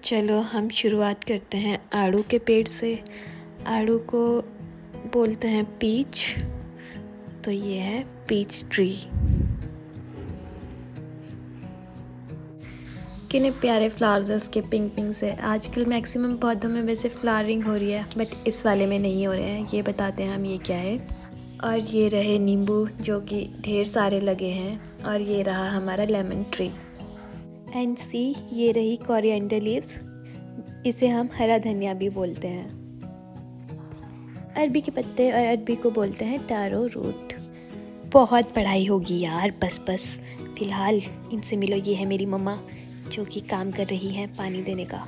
चलो हम शुरुआत करते हैं आड़ू के पेड़ से। आड़ू को बोलते हैं पीच, तो ये है पीच ट्री। कितने प्यारे फ्लावर्स हैं इसके, पिंक पिंक से। आजकल मैक्सिमम पौधों में वैसे फ्लावरिंग हो रही है, बट इस वाले में नहीं हो रहे हैं। ये बताते हैं हम ये क्या है। और ये रहे नींबू जो कि ढेर सारे लगे हैं, और ये रहा हमारा लेमन ट्री। एंड सी, ये रही कोरिएंडर लीव्स, इसे हम हरा धनिया भी बोलते हैं। अरबी के पत्ते और अरबी को बोलते हैं टारो रूट। बहुत पढ़ाई होगी यार, बस फिलहाल इनसे मिलो। ये है मेरी मम्मा जो कि काम कर रही है पानी देने का।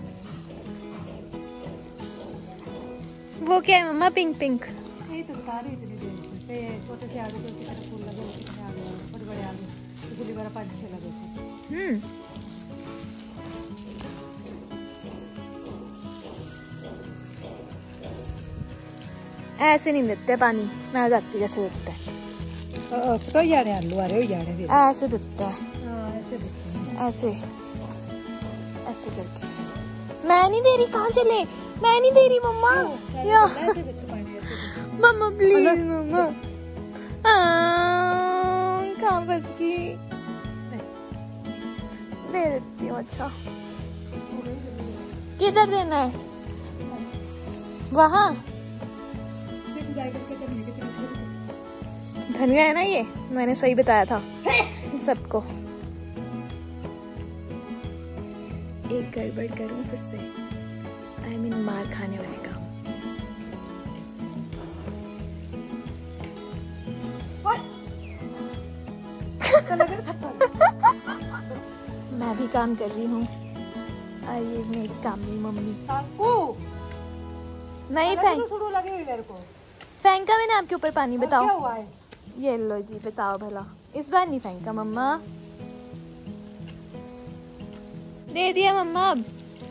वो क्या है मम्मा, पिंक पिंक? यही तो बता रही थी छोटे से आलू के तरह फूल लगे, कितने आलू हैं, बड़े बड़े आलू, गुली बड़ा 5-6 लगे थे। ऐसे नहीं देते पानी, मैं जाती कैसे देते हैं। तो जाने आलू आ रहे हो, जाने फिर ऐसे देते हैं, ऐसे देते हैं, ऐसे ऐसे करके। मैं नहीं दे रही, कहाँ चले? मैं नहीं दे रही मम्मा, या मम्मा प्लीज मम्मा। कहाँ फंस गई? दे देती हूँ। अच्छा किधर देना है? वहाँ धनिया है ना, ये मैंने सही बताया था सबको। एक गड़बड़ करूं फिर से, आई मीन मार खाने वाले काम। मैं भी काम कर रही हूँ, और ये मेरी काम में मम्मी नहीं फेंका मैंने आपके ऊपर पानी। बताओ क्या हुआ है? ये लो जी, बताओ भला। इस बार नहीं फेंका मम्मा, दे दिया मम्मा। अब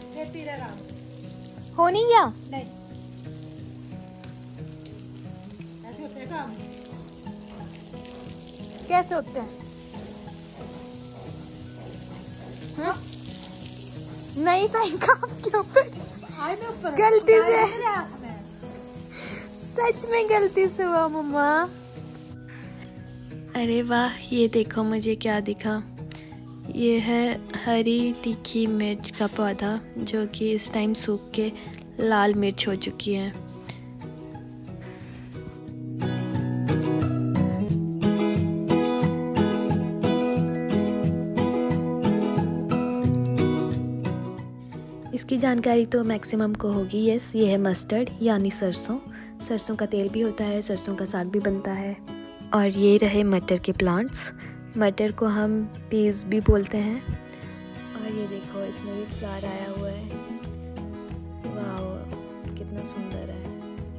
हो नहीं गया? नहीं, ऐसे होते हैं काम। कैसे होते हैं? नहीं फेंका आपके ऊपर, गलती से, सच में गलती से हुआ मम्मा। अरे वाह, ये देखो मुझे क्या दिखा। ये है हरी तीखी मिर्च का पौधा, जो कि इस टाइम सूख के लाल मिर्च हो चुकी है। इसकी जानकारी तो मैक्सिमम को होगी। यस, ये है मस्टर्ड यानी सरसों। सरसों का तेल भी होता है, सरसों का साग भी बनता है। और ये रहे मटर के प्लांट्स। मटर को हम पीस भी बोलते हैं। और ये देखो, इसमें भी फ्लावर आया हुआ है। वाह कितना सुंदर है।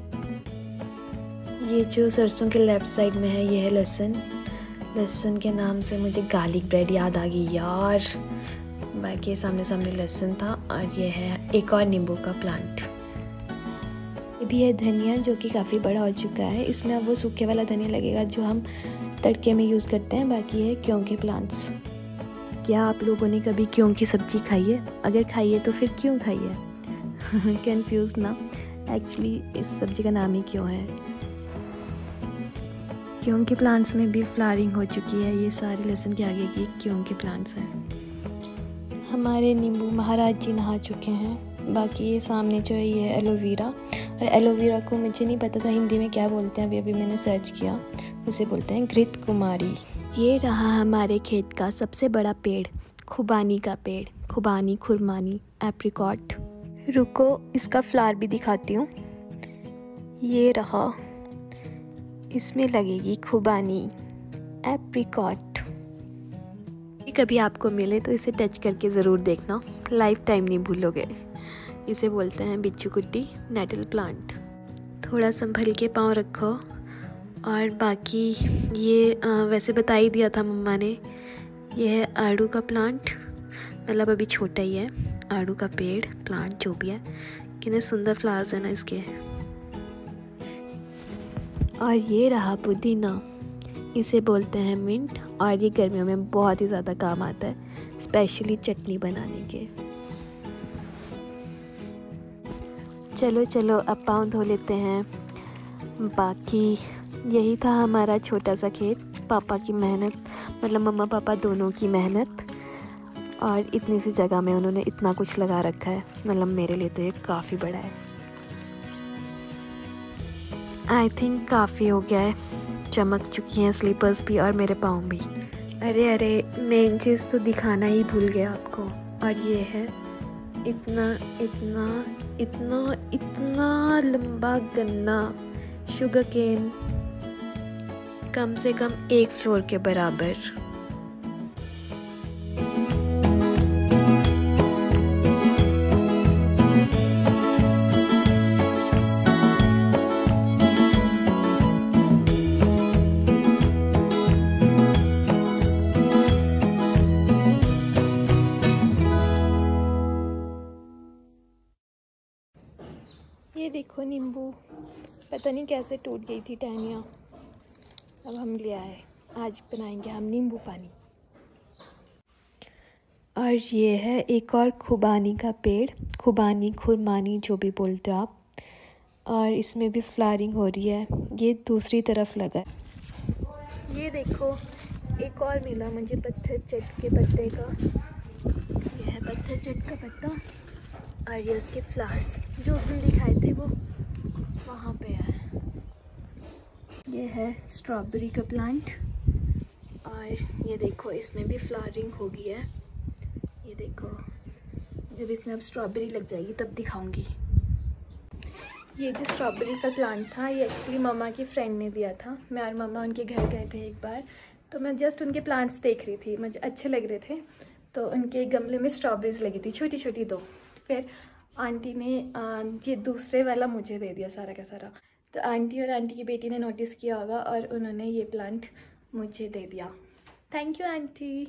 ये जो सरसों के लेफ्ट साइड में है, ये है लहसुन। लहसुन के नाम से मुझे गार्लिक ब्रेड याद आ गई यार। बाकी सामने सामने लहसुन था। और ये है एक और नींबू का प्लांट। ये भी है धनिया, जो कि काफ़ी बड़ा हो चुका है। इसमें अब वो सूखे वाला धनिया लगेगा जो हम तड़के में यूज़ करते हैं। बाकी है क्यों के प्लांट्स। क्या आप लोगों ने कभी क्यों की सब्ज़ी खाई है? अगर खाई है तो फिर क्यों खाई है? कंफ्यूज ना, एक्चुअली इस सब्ज़ी का नाम ही क्यों है। क्यों के प्लांट्स में भी फ्लावरिंग हो चुकी है। ये सारे लहसुन के आगे की क्यों के प्लांट्स हैं। हमारे नींबू महाराज जी नहा चुके हैं। बाकी ये सामने जो है, ये है एलोवेरा। और एलोवेरा को मुझे नहीं पता था हिंदी में क्या बोलते हैं, अभी मैंने सर्च किया। उसे बोलते हैं घृत कुमारी। ये रहा हमारे खेत का सबसे बड़ा पेड़, खुबानी का पेड़। खुबानी, खुरमानी, एप्रिकॉट। रुको इसका फ्लावर भी दिखाती हूँ। ये रहा, इसमें लगेगी खुबानी, एप्रिकॉट। कभी आपको मिले तो इसे टच करके ज़रूर देखना, लाइफ टाइम नहीं भूलोगे। इसे बोलते हैं बिच्छू कुट्टी, नेटल प्लांट। थोड़ा संभल के पाँव रखो। और बाकी ये वैसे बता ही दिया था मम्मा ने। ये है आड़ू का प्लांट, मतलब अभी छोटा ही है। आड़ू का पेड़, प्लांट जो भी है। कितने सुंदर फ्लावर्स हैं ना इसके। और ये रहा पुदीना, इसे बोलते हैं मिंट। और ये गर्मियों में बहुत ही ज़्यादा काम आता है, स्पेशली चटनी बनाने के। चलो चलो अब पाँव धो लेते हैं। बाकी यही था हमारा छोटा सा खेत, पापा की मेहनत, मतलब मम्मा पापा दोनों की मेहनत, और इतनी सी जगह में उन्होंने इतना कुछ लगा रखा है। मतलब मेरे लिए तो ये काफ़ी बड़ा है। आई थिंक काफ़ी हो गया है, चमक चुकी हैं स्लीपर्स भी और मेरे पाँव भी। अरे मेन चीज़ तो दिखाना ही भूल गया आपको, और ये है इतना इतना इतना इतना लंबा गन्ना, शुगर केन, कम से कम 1 फ्लोर के बराबर। ये देखो नींबू, पता नहीं कैसे टूट गई थी टहनियाँ, अब हम ले आए। आज बनाएंगे हम नींबू पानी। और ये है एक और खुबानी का पेड़, खुबानी खुरमानी जो भी बोलते हो आप, और इसमें भी फ्लावरिंग हो रही है। ये दूसरी तरफ लगा है। ये देखो एक और मिला मुझे पत्थर चट के पत्ते का, ये है पत्थर चट का पत्ता, और ये उसके फ्लावर्स जो उस दिन दिखाए थे वो वहाँ पे है। ये है स्ट्रॉबेरी का प्लांट, और ये देखो इसमें भी फ्लावरिंग हो गई है। ये देखो, जब इसमें अब स्ट्रॉबेरी लग जाएगी तब दिखाऊंगी। ये जो स्ट्रॉबेरी का प्लांट था ये एक्चुअली मम्मा की फ्रेंड ने दिया था। मैं और मम्मा उनके घर गए थे एक बार, तो मैं जस्ट उनके प्लांट्स देख रही थी, मुझे अच्छे लग रहे थे, तो उनके गमले में स्ट्रॉबेरीज लगी थी छोटी छोटी 2। फिर आंटी ने ये दूसरे वाला मुझे दे दिया सारा का सारा। तो आंटी और आंटी की बेटी ने नोटिस किया होगा और उन्होंने ये प्लांट मुझे दे दिया। Thank you aunty.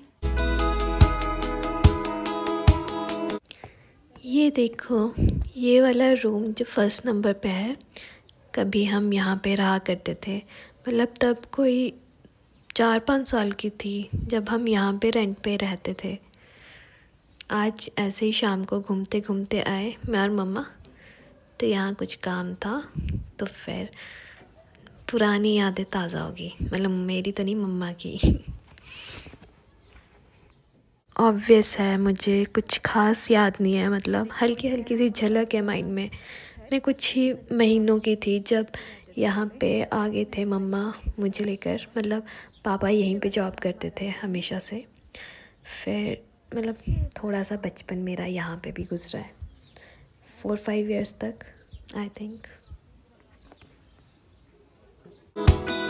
ये देखो ये वाला रूम जो 1st नंबर पे है, कभी हम यहाँ पे रहा करते थे। मतलब तब कोई 4-5 साल की थी जब हम यहाँ पे रेंट पे रहते थे। आज ऐसे ही शाम को घूमते घूमते आए मैं और मम्मा, तो यहाँ कुछ काम था, तो फिर पुरानी यादें ताज़ा होगी। मतलब मेरी तो नहीं, मम्मा की। ऑब्वियस है मुझे कुछ खास याद नहीं है, मतलब हल्की हल्की सी झलक है माइंड में। मैं कुछ ही महीनों की थी जब यहाँ पे आ गए थे मम्मा मुझे लेकर। मतलब पापा यहीं पे जॉब करते थे हमेशा से। फिर मतलब थोड़ा सा बचपन मेरा यहाँ पे भी गुजरा है, 4-5 इयर्स तक आई थिंक।